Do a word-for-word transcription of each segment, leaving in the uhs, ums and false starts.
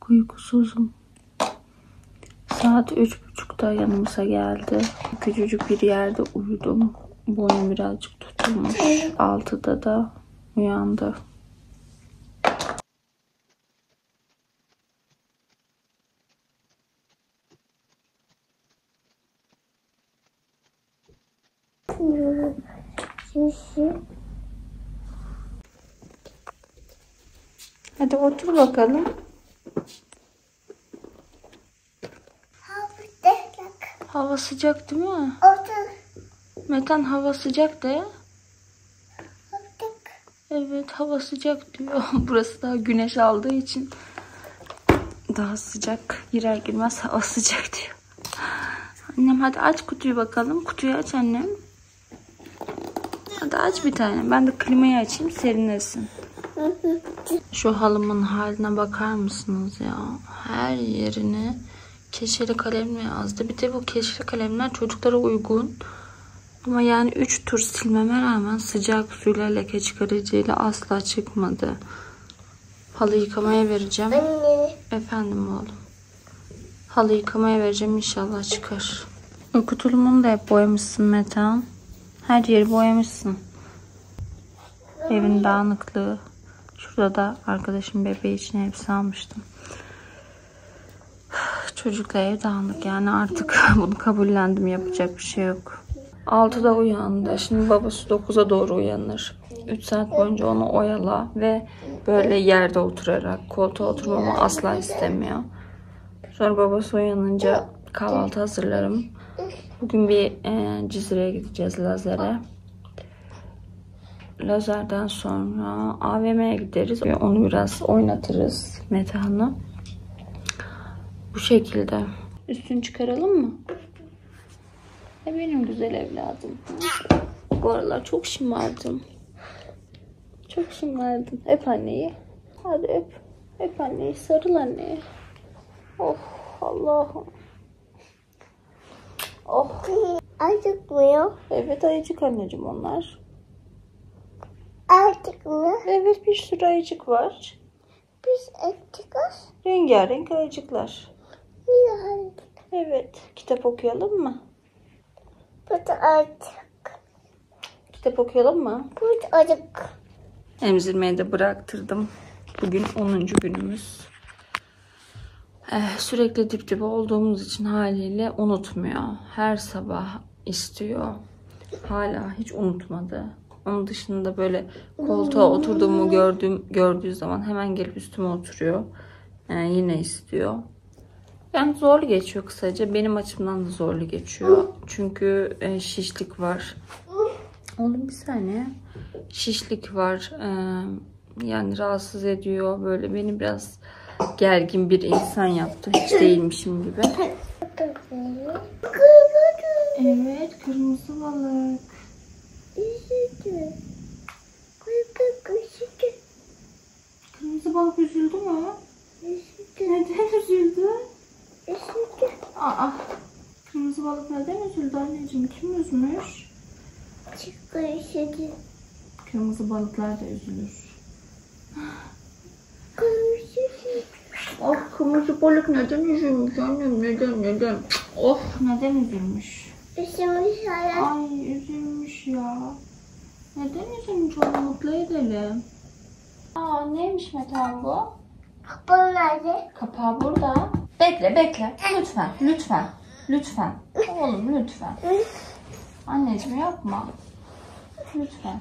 Çok uykusuzum. Saat üç buçukta yanımıza geldi. Küçücük bir yerde uyudum. Boynum birazcık tutulmuş. altıda da uyandı. Hadi otur bakalım. Hava sıcak değil mi? Otur. Metan hava sıcak de. Evet hava sıcak diyor. Burası daha güneş aldığı için daha sıcak. Girer girmez hava sıcak diyor. Annem hadi aç kutuyu bakalım. Kutuyu aç annem. Hadi aç bir tane. Ben de klimayı açayım serinlesin. Şu halımın haline bakar mısınız ya? Her yerini keçeli kalemle yazdı. Bir de bu keçeli kalemler çocuklara uygun. Ama yani üç tur silmeme rağmen sıcak suyla leke çıkarıcıyla asla çıkmadı. Halı yıkamaya vereceğim. Anne. Efendim oğlum. Halı yıkamaya vereceğim, inşallah çıkar. Uyku tulumunu da hep boyamışsın Metehan. Her yeri boyamışsın. Evin dağınıklığı. Şurada da arkadaşım bebeği için hepsi almıştım. Çocukla ev dağınık yani artık bunu kabullendim, yapacak bir şey yok. altıda uyandı. Şimdi babası dokuza doğru uyanır. üç saat boyunca onu oyala ve böyle yerde oturarak, koltuğa oturmamı asla istemiyor. Sonra babası uyanınca kahvaltı hazırlarım. Bugün bir e, Cizre'ye gideceğiz, lazere. Lazerden sonra A V M'ye gideriz. Onu biraz oynatırız Metehan'ı. Bu şekilde. Üstünü çıkaralım mı? E benim güzel evladım. Bu aralar çok şımardım. Çok şımardım. Öp anneyi. Hadi öp. Öp anneyi. Sarıl anneye. Oh Allah'ım. Oh. Acıkmıyor. Evet ayıcık anneciğim onlar. Artık mı? Evet bir sürü ayıcık var. Biz acıkız. Rengarenk ayıcıklar. Yani. Evet. Kitap okuyalım mı? Bu da acık. Kitap okuyalım mı? Bu da acık. Emzirmeyi de bıraktırdım. Bugün onuncu günümüz. Ee, sürekli dip dibe olduğumuz için haliyle unutmuyor. Her sabah istiyor. Hala hiç unutmadı. Onun dışında böyle koltuğa oturduğumu gördüğüm, gördüğü zaman hemen gelip üstüme oturuyor. Yani yine istiyor. Yani zorlu geçiyor kısaca. Benim açımdan da zorlu geçiyor. Çünkü e, şişlik var. Oğlum bir saniye. Şişlik var. E, yani rahatsız ediyor. Böyle beni biraz gergin bir insan yaptı. Hiç değilmişim gibi. Evet, kırmızı balık. Üzüldü. Kırmızı balık üzüldü mü? Üzüldü. Neden üzüldü? Üzüldü. Aa, kırmızı balık neden üzüldü anneciğim? Kim üzmüş? Çıkı üzüldü. Kırmızı balıklar da üzülür. Üzüldü. Oh, kırmızı balık neden üzülmüş annem? Neden neden? Oh, neden üzülmüş? Üzülmüş hayat. Ay üzülmüş ya. Neden üzülmüş, onu mutlu edelim. Aa, neymiş Metehan bu? Kapağı nerede? Kapağı burada. Bekle bekle. Lütfen lütfen. Lütfen. Oğlum lütfen. Anneciğim yapma. Lütfen.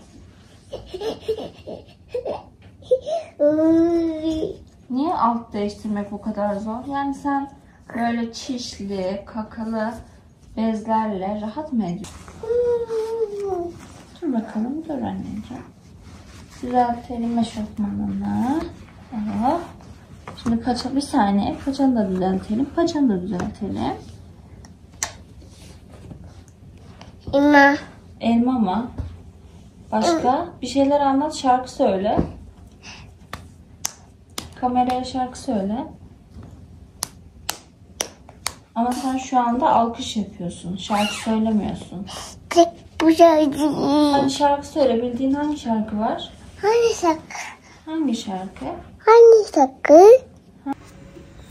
Niye alt değiştirmek bu kadar zor? Yani sen böyle çişli, kakalı bezlerle rahat mı ediyorsun? Dur bakalım, dur anneciğim. Düzeltelim eşofmanını. Evet. Şimdi paça, bir saniye. Paçanı da düzeltelim. Paçanı da düzeltelim. İma. Elma mı? Başka? Bir şeyler anlat, şarkı söyle. Kameraya şarkı söyle. Ama sen şu anda alkış yapıyorsun. Şarkı söylemiyorsun. Tek bu şarkı. Hadi şarkı söyle. Bildiğin hangi şarkı var? Hangi şarkı? Hangi şarkı? Hangi şarkı?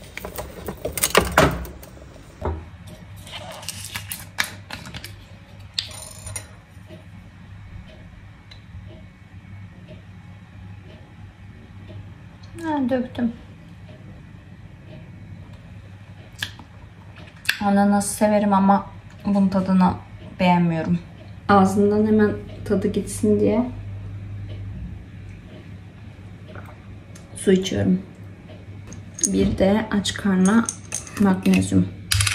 döktüm. Ananas severim ama bunun tadını beğenmiyorum. Ağzından hemen tadı gitsin diye su içiyorum. Bir de aç karnına magnezyum.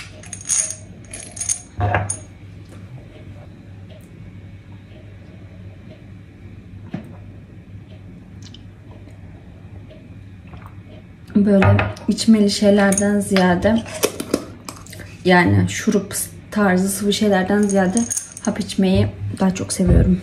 Böyle içmeli şeylerden ziyade, yani şurup tarzı sıvı şeylerden ziyade hap içmeyi daha çok seviyorum.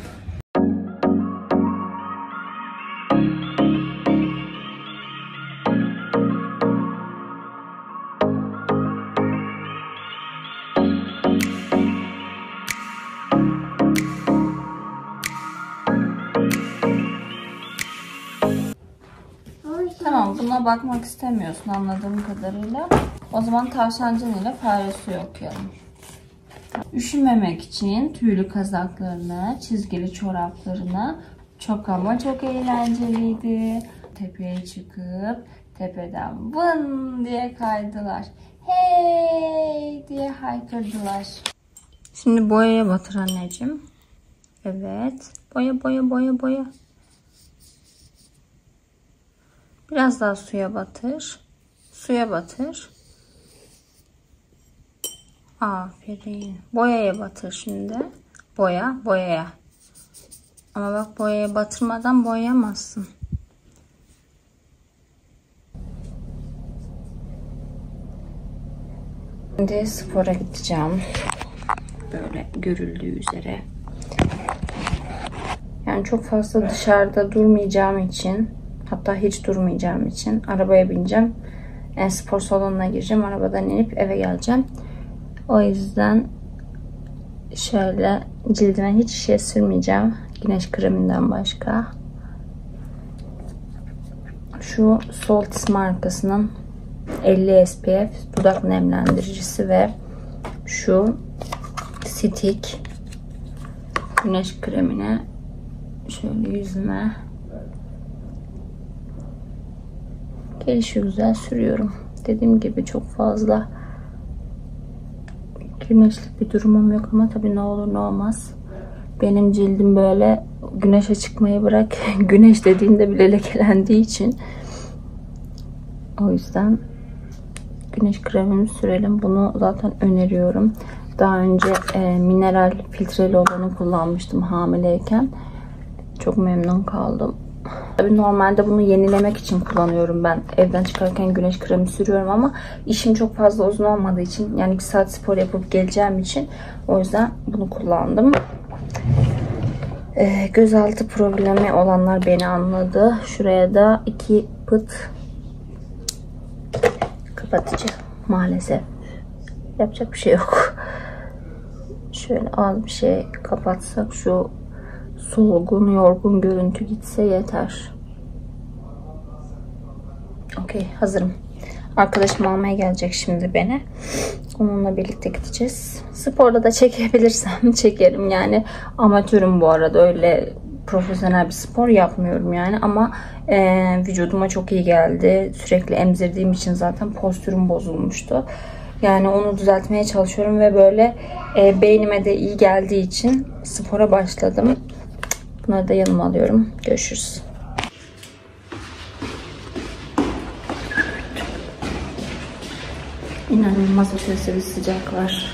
Tamam, buna bakmak istemiyorsun anladığım kadarıyla. O zaman tavşancın ile fare suyu okuyalım. Üşümemek için tüylü kazaklarını, çizgili çoraplarını, çok ama çok eğlenceliydi. Tepeye çıkıp tepeden vın diye kaydılar. Hey diye haykırdılar. Şimdi boyaya batır anneciğim. Evet. Boya boya boya boya. Biraz daha suya batır. Suya batır. Aferin. Boyaya batır şimdi. Boya, boyaya. Ama bak, boyaya batırmadan boyayamazsın. Şimdi spora gideceğim. Böyle görüldüğü üzere. Yani çok fazla dışarıda durmayacağım için, hatta hiç durmayacağım için arabaya bineceğim. Yani spor salonuna gireceğim. Arabadan inip eve geleceğim. O yüzden şöyle cildime hiç şey sürmeyeceğim. Güneş kreminden başka. Şu Soltis markasının elli S P F dudak nemlendiricisi ve şu Stick güneş kremini şöyle yüzüme gelişi güzel sürüyorum. Dediğim gibi çok fazla güneşlik bir durumum yok ama tabii ne olur ne olmaz. Benim cildim böyle güneşe çıkmayı bırak, güneş dediğinde bile lekelendiği için, o yüzden güneş kremimi sürelim. Bunu zaten öneriyorum. Daha önce e, mineral filtreli olanı kullanmıştım hamileyken. Çok memnun kaldım. Tabii normalde bunu yenilemek için kullanıyorum ben. Evden çıkarken güneş kremi sürüyorum ama işim çok fazla uzun olmadığı için, yani bir saat spor yapıp geleceğim için, o yüzden bunu kullandım. Ee, gözaltı problemi olanlar beni anladı. Şuraya da iki pıt kapatıcı maalesef. Yapacak bir şey yok. Şöyle az bir şey kapatsak, şu solgun, yorgun görüntü gitse yeter. Okey, hazırım. Arkadaşım almaya gelecek şimdi beni. Onunla birlikte gideceğiz. Sporda da çekebilirsem çekerim. Yani amatörüm bu arada. Öyle profesyonel bir spor yapmıyorum yani. Ama e, vücuduma çok iyi geldi. Sürekli emzirdiğim için zaten postürüm bozulmuştu. Yani onu düzeltmeye çalışıyorum ve böyle e, beynime de iyi geldiği için spora başladım. Bunları da yanıma alıyorum. Görüşürüz. İnanılmaz ötesi bir sıcak var.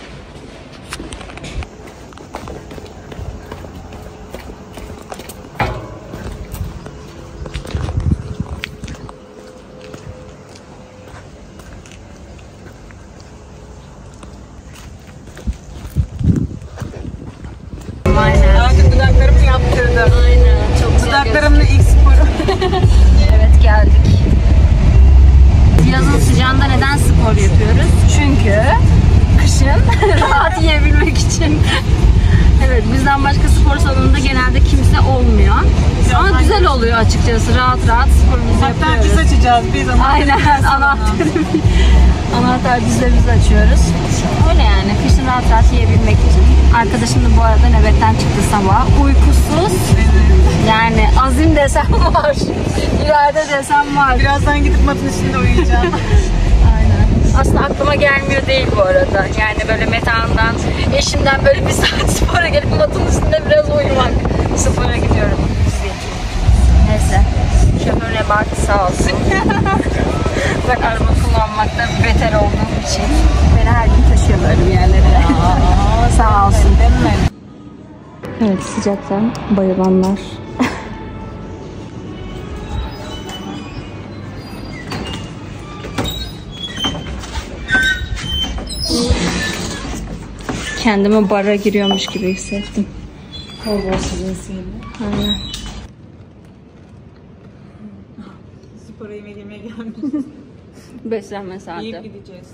Dudaklarımı yaptırdım. Aynen. Çok güzel. Dudaklarımla ilk sporu. Evet, geldik. Yazın sıcağında neden spor yapıyoruz? Çünkü kışın rahat yiyebilmek için. Evet, Evet, bizden başka spor salonunda genelde kimse olmuyor. Ama güzel oluyor açıkçası. Rahat rahat sporumuzu Hatta yapıyoruz. biz açacağız. Biz Aynen, anahtarı anahtar dizlerimizi açıyoruz. Öyle yani, kışın rahat rahat yiyebilmek için. Arkadaşım da bu arada nöbetten çıktı sabah. Uykusuz. Yani azim desem var. İrade desem var. Birazdan gidip matın üstünde uyuyacağım. Aynen. Aslında aklıma gelmiyor değil bu arada. Yani böyle Metehan'dan, eşimden böyle bir saat spora gelip matın üstünde biraz uyumak. Spora gidiyorum. Neyse. Şoför Nebat sağ olsun. Ben araba kullanmakta beter olduğum için beni her gün taşıyor böyle bir yerlere. Sağ olsun. Evet, sıcaktan bayılanlar. Kendimi bara giriyormuş gibi hissettim. Bol bol sizinsiyle. Aynen. Spora yemek yemeye gelmişiz. Beslenme saati. Yiyip gideceğiz.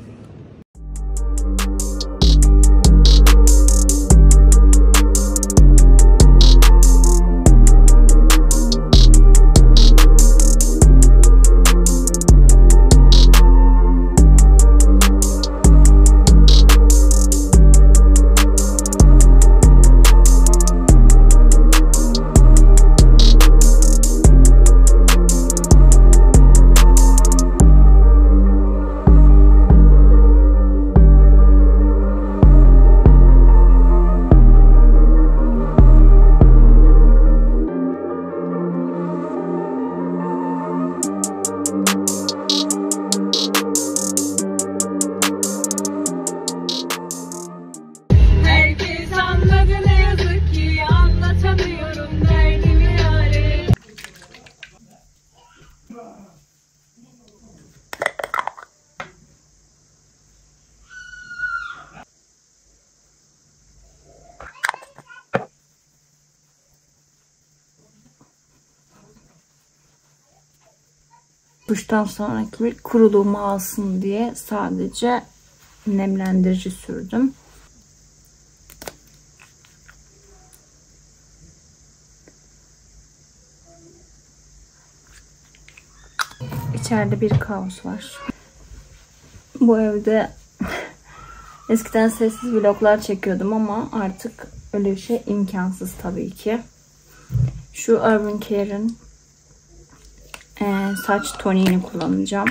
Duştan sonraki bir kuruluğumu alsın diye sadece nemlendirici sürdüm. İçeride bir kaos var. Bu evde eskiden sessiz vloglar çekiyordum ama artık öyle bir şey imkansız tabii ki. Şu Urban Care'ın e, saç toniğini kullanacağım.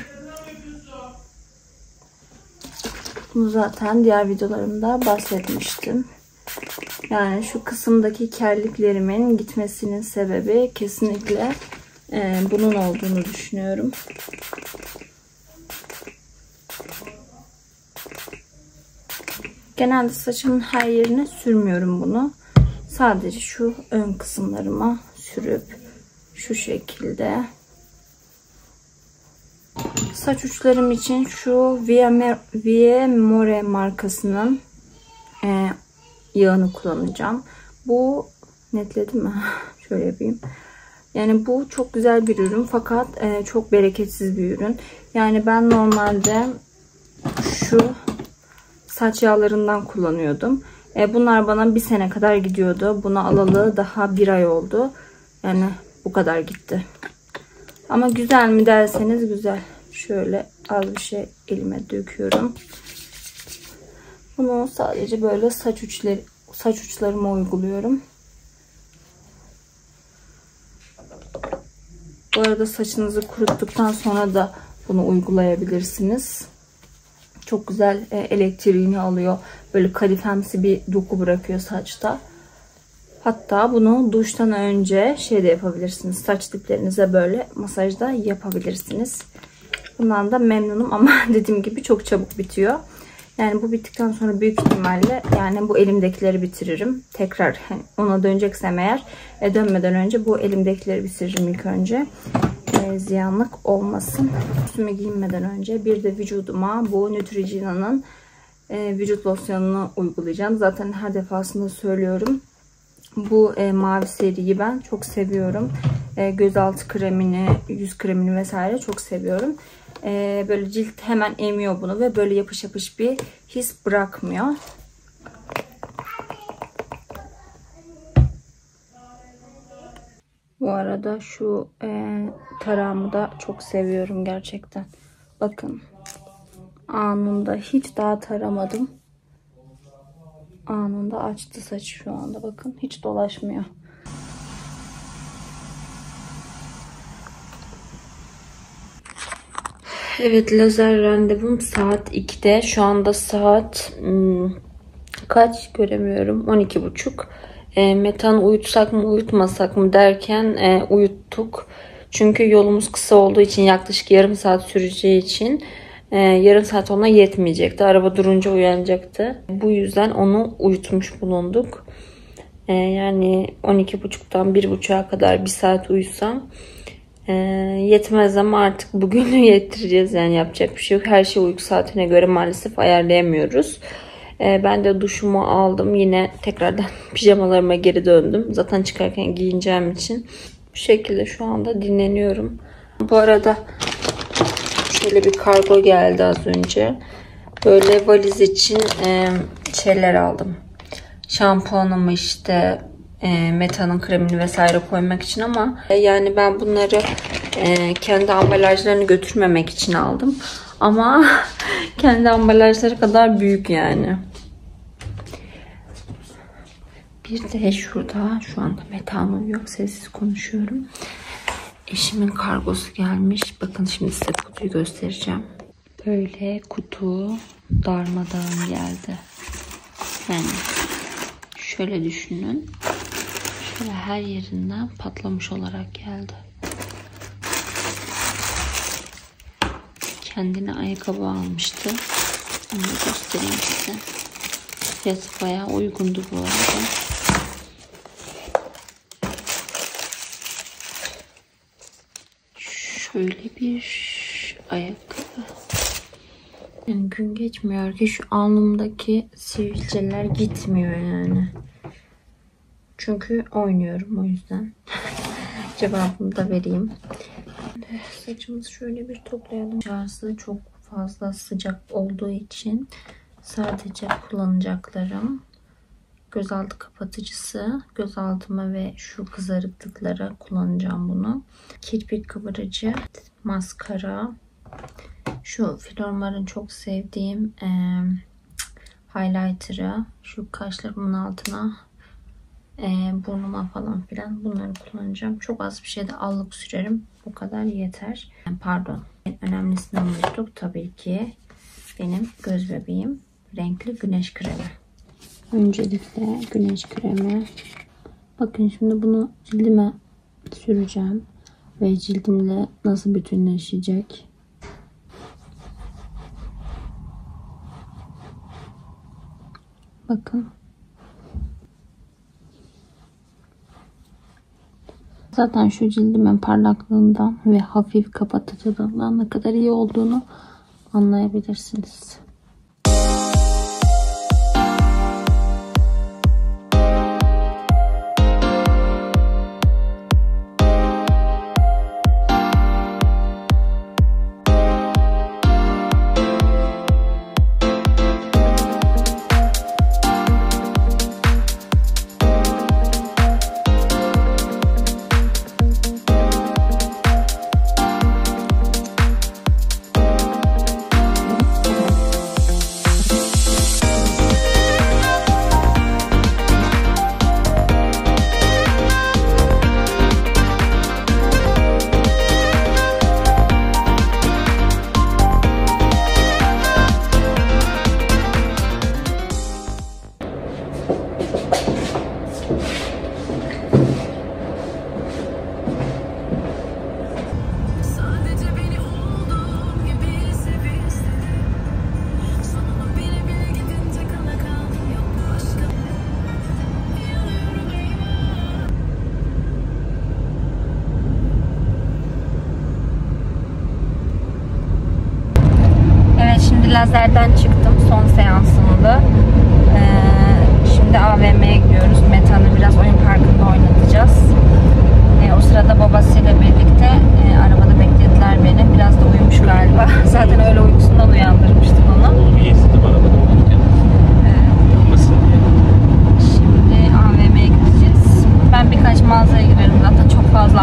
Bunu zaten diğer videolarımda bahsetmiştim. Yani şu kısımdaki kerliklerimin gitmesinin sebebi kesinlikle e, bunun olduğunu düşünüyorum. Genelde saçımın her yerine sürmüyorum bunu. Sadece şu ön kısımlarıma sürüp şu şekilde. Saç uçlarım için şu Vie More markasının e, yağını kullanacağım. Bu netledim mi? Şöyle yapayım. Yani bu çok güzel bir ürün fakat e, çok bereketsiz bir ürün. Yani ben normalde şu saç yağlarından kullanıyordum. E, bunlar bana bir sene kadar gidiyordu. Bunu alalı daha bir ay oldu. Yani bu kadar gitti. Ama güzel mi derseniz güzel. Şöyle az bir şey elime döküyorum. Bunu sadece böyle saç uçları, saç uçlarıma uyguluyorum. Bu arada saçınızı kuruttuktan sonra da bunu uygulayabilirsiniz. Çok güzel e, elektriğini alıyor. Böyle kadifemsi bir doku bırakıyor saçta. Hatta bunu duştan önce şey de yapabilirsiniz. Saç diplerinize böyle masajda yapabilirsiniz. Bundan da memnunum ama dediğim gibi çok çabuk bitiyor. Yani bu bittikten sonra büyük ihtimalle yani bu elimdekileri bitiririm. Tekrar hani ona döneceksem eğer e, dönmeden önce bu elimdekileri bitiririm ilk önce. E, ziyanlık olmasın. Üstüme giyinmeden önce bir de vücuduma bu Neutrogena'nın e, vücut losyonunu uygulayacağım. Zaten her defasında söylüyorum. Bu e, mavi seriyi ben çok seviyorum. E, gözaltı kremini, yüz kremini vesaire çok seviyorum. E, böyle cilt hemen emiyor bunu ve böyle yapış yapış bir his bırakmıyor. Bu arada şu e, tarağımı da çok seviyorum gerçekten. Bakın. Anında hiç daha taramadım. Anında açtı saçı şu anda. Bakın hiç dolaşmıyor. Evet, lazer randevum saat ikide. Şu anda saat hmm, kaç göremiyorum. on iki buçuk. E, Metan'ı uyutsak mı uyutmasak mı derken e, uyuttuk. Çünkü yolumuz kısa olduğu için, yaklaşık yarım saat süreceği için e, yarım saat ona yetmeyecekti. Araba durunca uyanacaktı. Bu yüzden onu uyutmuş bulunduk. E, yani on iki buçuktan bir buçuğa kadar bir saat uyusam e, yetmez ama artık bugünü yettireceğiz. Yani yapacak bir şey yok. Her şey uyku saatine göre maalesef ayarlayamıyoruz. Ben de duşumu aldım. Yine tekrardan pijamalarıma geri döndüm. Zaten çıkarken giyineceğim için. Bu şekilde şu anda dinleniyorum. Bu arada şöyle bir kargo geldi az önce. Böyle valiz için şeyler aldım. Şampuanımı işte, Meta'nın kremini vesaire koymak için ama yani ben bunları kendi ambalajlarını götürmemek için aldım. Ama kendi ambalajları kadar büyük yani. Bir de şurada şu anda Metan uyuyor. Sessiz konuşuyorum. Eşimin kargosu gelmiş. Bakın şimdi size kutuyu göstereceğim. Böyle kutu darmadağın geldi. Yani şöyle düşünün. Şöyle her yerinden patlamış olarak geldi. Kendine ayakkabı almıştı. Onu da göstereyim size. Fiyatı bayağı uygundu bu arada. Şöyle bir ayakkabı. Yani gün geçmiyor ki şu alnımdaki sivilceler gitmiyor yani. Çünkü oynuyorum o yüzden. Cevabımı da vereyim. Saçımızı şöyle bir toplayalım. Dışarısı çok fazla sıcak olduğu için sadece kullanacaklarım gözaltı kapatıcısı, gözaltıma ve şu kızarıklıklara kullanacağım bunu. Kirpik kıvırıcı, maskara, şu Flormar'ın çok sevdiğim e, highlighter'ı, şu kaşlarımın altına, e, burnuma falan filan bunları kullanacağım. Çok az bir şey de allık sürerim. Bu kadar yeter. Pardon. En önemlisini unuttuk tabii ki. Benim göz bebeğim renkli güneş kremi. Öncelikle güneş kremi. Bakın şimdi bunu cildime süreceğim. Ve cildimle nasıl bütünleşecek. Bakın. Zaten şu cildimin parlaklığından ve hafif kapatıcılığından ne kadar iyi olduğunu anlayabilirsiniz. Lazerden çıktım. Son seansımdı. Ee, şimdi A V M'ye gidiyoruz. Meta'nı biraz oyun parkında oynatacağız. Ee, o sırada babasıyla birlikte e, arabada beklediler beni. Biraz da uyumuş galiba. Zaten öyle uykusundan uyandırmıştık onu. Onu gezdim arabada olurken. Olmasın diye. Şimdi A V M'ye gideceğiz. Ben birkaç mağazaya girerim. Zaten çok fazla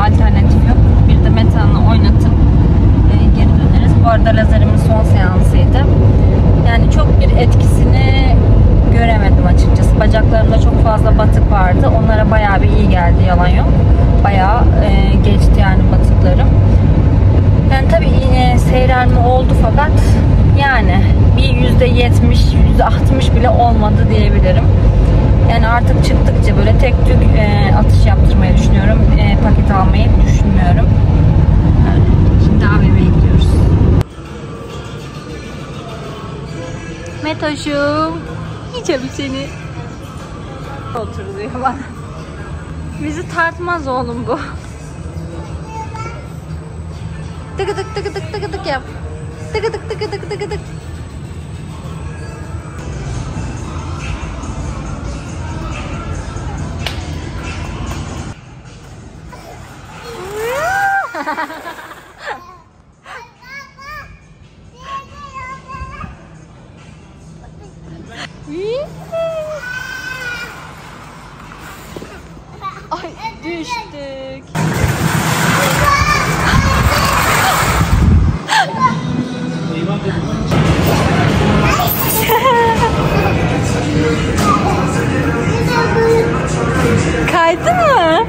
lazerimin son seansıydı. Yani çok bir etkisini göremedim açıkçası. Bacaklarımda çok fazla batık vardı. Onlara bayağı bir iyi geldi, yalan yok. Bayağı e, geçti yani batıklarım. Yani tabii yine seyrelme oldu fakat yani bir yüzde yetmiş, yüzde altmış bile olmadı diyebilirim. Yani artık çıktıkça böyle tek tük e, atış yaptırmayı düşünüyorum. E, paket almayı düşünmüyorum. Yani şimdi A V M'ye gidiyoruz. Metoş'um, yiyeceğim seni. Otur diyor bana. Bizi tartmaz oğlum bu. Tıkı tık tıkı tık tıkı tık yap. Tıkı tık tıkı tık tıkı tık. Ay düştük. Kaydı mı?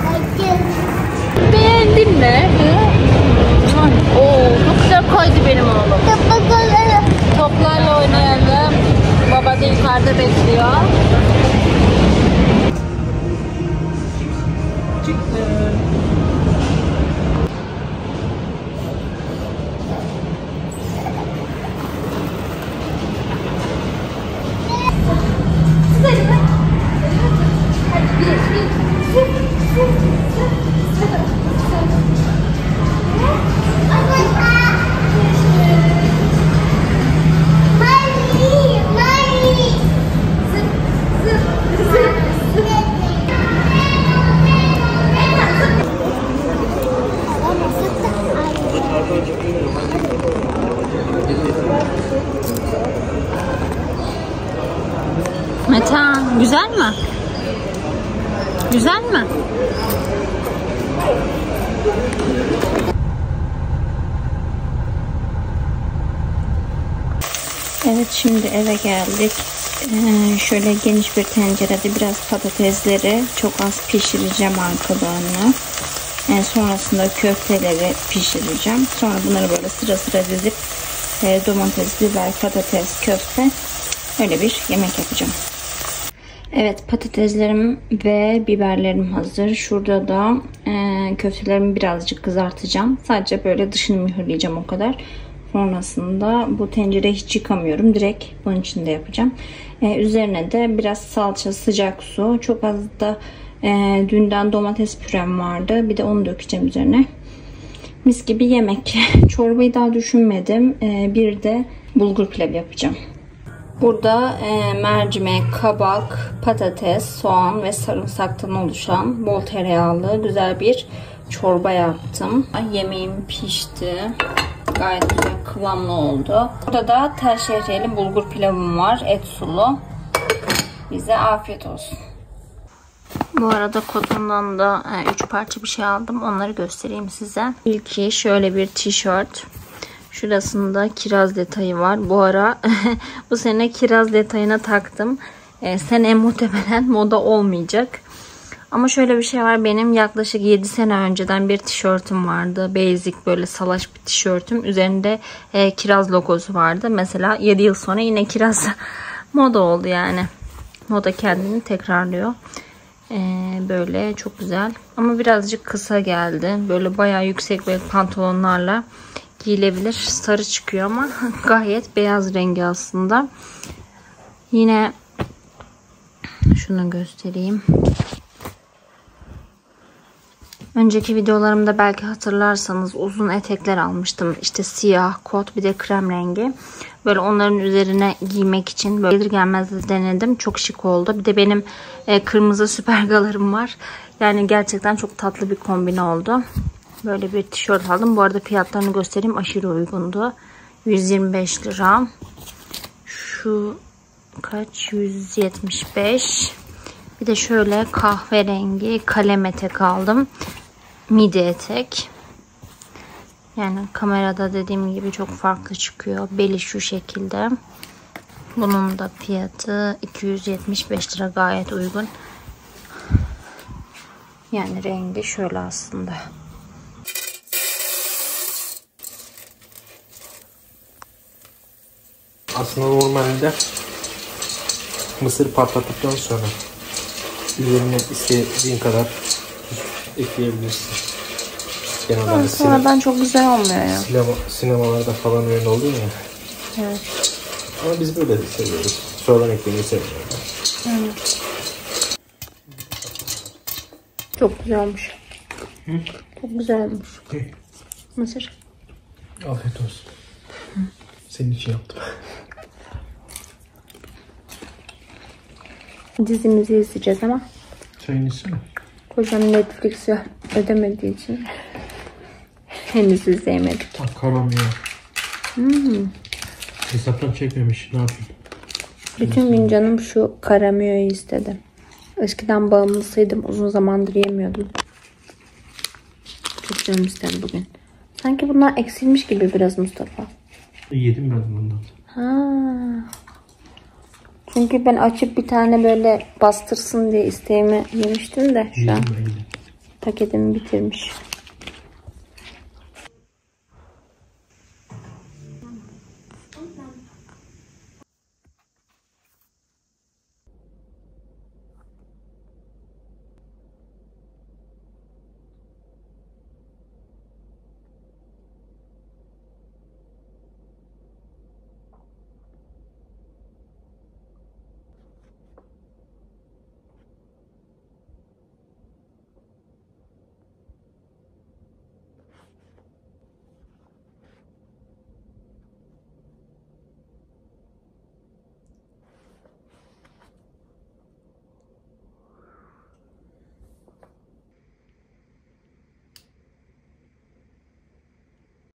Beğendin mi? Oo, çok güzel kaydı benim oğlum. Toplarla oynayalım. Baba da yukarıda bekliyor. Metehan, güzel mi? Güzel mi? Evet, şimdi eve geldik. Ee, şöyle geniş bir tencerede biraz patatesleri çok az pişireceğim arkalarını. Ee, sonrasında köfteleri pişireceğim. Sonra bunları böyle sıra sıra dizip e, domates, biber, patates, köfte öyle bir yemek yapacağım. Evet, patateslerim ve biberlerim hazır. Şurada da e, köftelerimi birazcık kızartacağım. Sadece böyle dışını mühürleyeceğim, o kadar. Sonrasında bu tencereyi hiç yıkamıyorum. Direkt bunun içinde yapacağım. E, üzerine de biraz salça, sıcak su. Çok az da e, dünden domates pürem vardı. Bir de onu dökeceğim üzerine. Mis gibi yemek. Çorbayı daha düşünmedim. E, bir de bulgur pilavı yapacağım. Burada e, mercimek, kabak, patates, soğan ve sarımsaktan oluşan bol tereyağlı güzel bir çorba yaptım. Yemeğim pişti. Gayet güzel kıvamlı oldu. Burada da tel şehriyeli bulgur pilavım var. Et sulu. Bize afiyet olsun. Bu arada Koton'dan da üç parça bir şey aldım. Onları göstereyim size. İlki şöyle bir tişört. Şurasında kiraz detayı var. Bu ara bu sene kiraz detayına taktım. E, sene muhtemelen moda olmayacak. Ama şöyle bir şey var. Benim yaklaşık yedi sene önceden bir tişörtüm vardı. Basic böyle salaş bir tişörtüm. Üzerinde e, kiraz logosu vardı. Mesela yedi yıl sonra yine kiraz moda oldu yani. Moda kendini tekrarlıyor. E, böyle çok güzel. Ama birazcık kısa geldi. Böyle bayağı yüksek bir pantolonlarla giyilebilir. Sarı çıkıyor ama gayet beyaz rengi aslında. Yine şunu göstereyim. Önceki videolarımda belki hatırlarsanız uzun etekler almıştım. İşte siyah kot, bir de krem rengi. Böyle onların üzerine giymek için böyle gelir gelmez de denedim. Çok şık oldu. Bir de benim e, kırmızı süpergalarım var. Yani gerçekten çok tatlı bir kombin oldu. Böyle bir tişört aldım. Bu arada fiyatlarını göstereyim. Aşırı uygundu. yüz yirmi beş lira. Şu kaç? yüz yetmiş beş. Bir de şöyle kahverengi kalem etek aldım. Midi etek. Yani kamerada dediğim gibi çok farklı çıkıyor. Beli şu şekilde. Bunun da fiyatı iki yüz yetmiş beş lira, gayet uygun. Yani rengi şöyle aslında. Aslında normalde mısır patlattıktan sonra üzerine istediğin kadar ekleyebilirsin. Genelde hani sine- Sonradan çok güzel olmuyor ya. sinema, sinemalarda falan öyle oluyor ya. Evet. Ama biz böyle de seviyoruz. Sonradan eklemeyi seviyoruz. Evet. Çok güzel olmuş. Hı? Çok güzel olmuş. Hı. Mısır. Afiyet olsun. Hı. Senin için yaptım. Dizimizi izleyeceğiz ama Çayını içsene. kocam Netflix'i ödemediği için henüz izleyemedik. Bak karamıyor. Hmm. Hesaptan çekmemiş. Ne yapayım? Bütün gün canım şu karamioyu istedi. Eskiden bağımlısıydım. Uzun zamandır yemiyordum. Çok canım istedi bugün. Sanki bunlar eksilmiş gibi biraz Mustafa. Yedim ben bundan. Ha. Çünkü ben açıp bir tane böyle bastırsın diye isteğimi yemiştim de şu an Yedim ben yedim. paketimi bitirmiş.